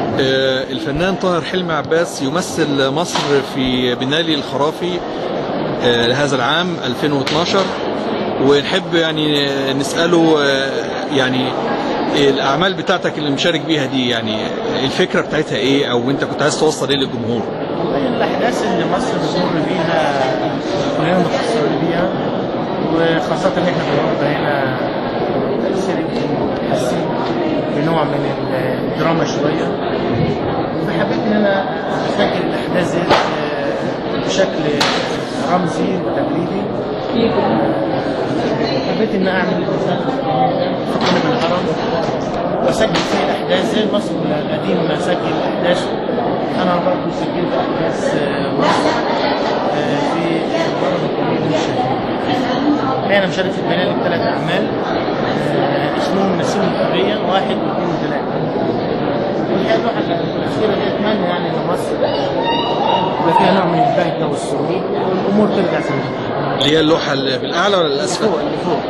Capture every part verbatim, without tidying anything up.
آه، الفنان طاهر حلمي عباس يمثل مصر في بنالي الخرافي آه، لهذا العام ألفين واثناشر، ونحب يعني نسأله آه، يعني الأعمال بتاعتك اللي مشارك بيها دي، يعني الفكرة بتاعتها إيه، أو أنت كنت عايز توصل إيه للجمهور؟ هي الأحداث اللي مصر بتمر بيها كلنا متأثرين بيها، وخاصة إن إحنا بنقعد هنا حاسين بنوع من الدراما شوية، فحبيت إن أنا أسجل الأحداث دي بشكل رمزي وتجريدي. حبيت إن أعمل في قلب الهرم وأسجل فيه الأحداث زي مصر القديم ما سجل أحداث. أنا برضه سجلت أحداث مصر في الهرم الكبير الشهير. أنا مشارك في البناء بثلاث أعمال اسمهم نسيم الحرية واحد واثنين وثلاثة. والحقيقة اللوحة الأخيرة دي أتمنى يعني إن مصر يبقى فيها نوع من البهجة والسرور والأمور ترجع زي ما هي. اللي هي اللوحة اللي بالأعلى ولا الأسفل؟ اللي فوق اللي فوق.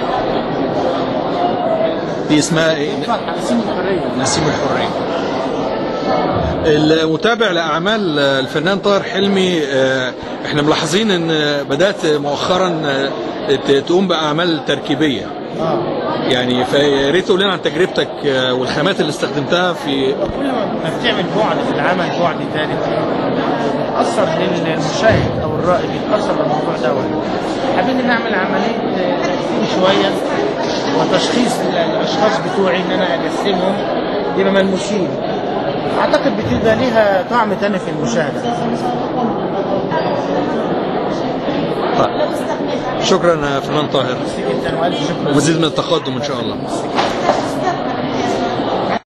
دي اسمها إيه؟ نسيم الحرية. نسيم الحرية. المتابع لأعمال الفنان طاهر حلمي، احنا ملاحظين ان بدأت مؤخرا تقوم بأعمال تركيبية. اه يعني فيا ريت تقول لنا عن تجربتك والخامات اللي استخدمتها في كل ما بتعمل بعد في العمل بعد ثالث بتأثر للمشاهد او الرائد، بيتأثر بالموضوع دوت. حبيت ان اعمل عملية تقسيم شوية وتشخيص الاشخاص بتوعي ان انا اجسمهم يبقى ملموسين. اعتقد بتبقى ليها طعم تاني في المشاهدة. شكرا فنان طاهر، جدا والف شكر. ومزيد من التقدم ان شاء الله.